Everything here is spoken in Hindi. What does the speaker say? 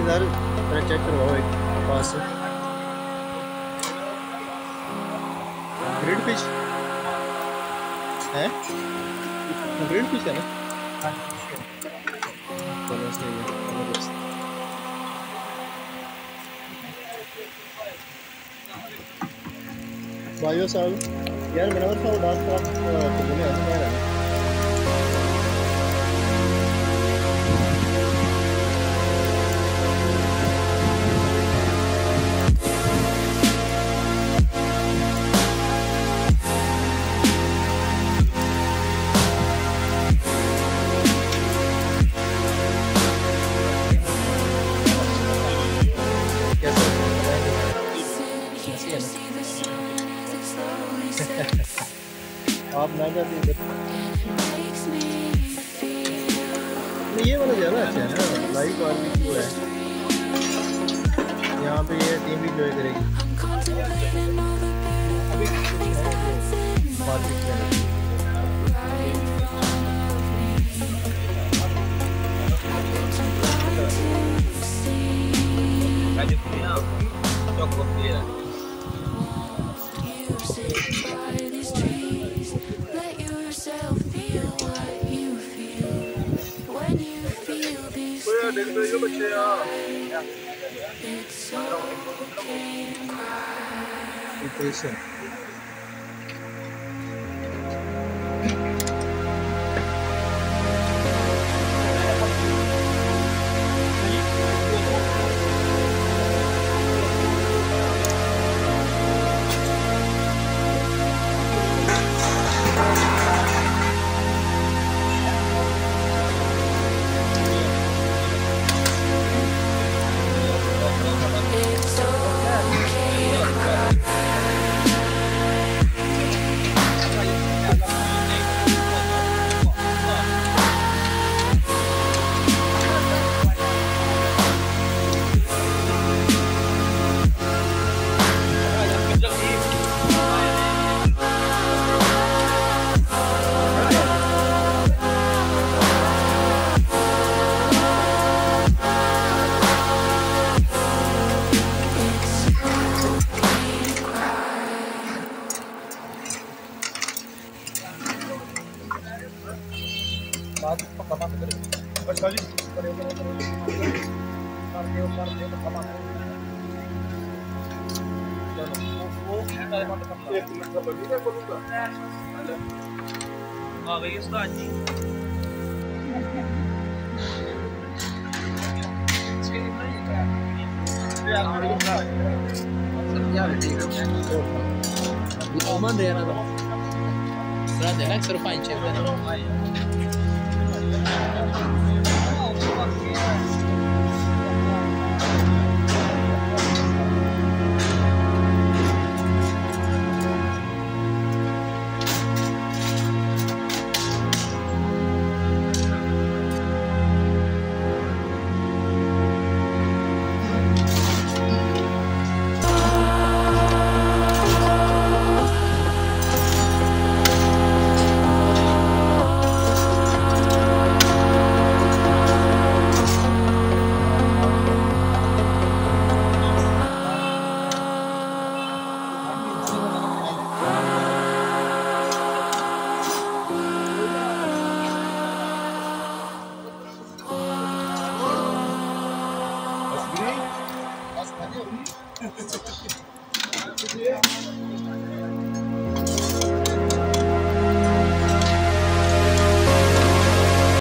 इधर चेक करवाओ एक पास से ग्रिड फिश है, ग्रिड फिश है ना। चलो सही है। भाइयों साहब यार मेरा था उदास था तो बोले ऐसा क्या है आप ना जाते इधर ये वाला ज़्यादा अच्छा है ना, लाइव बारबेक्यू है यहाँ पे, ये टीम भी एंजॉय करेगी। Nutrition. हाँ भैया उसका आज Oman deh na to. Berarti nak seru fine chef kan.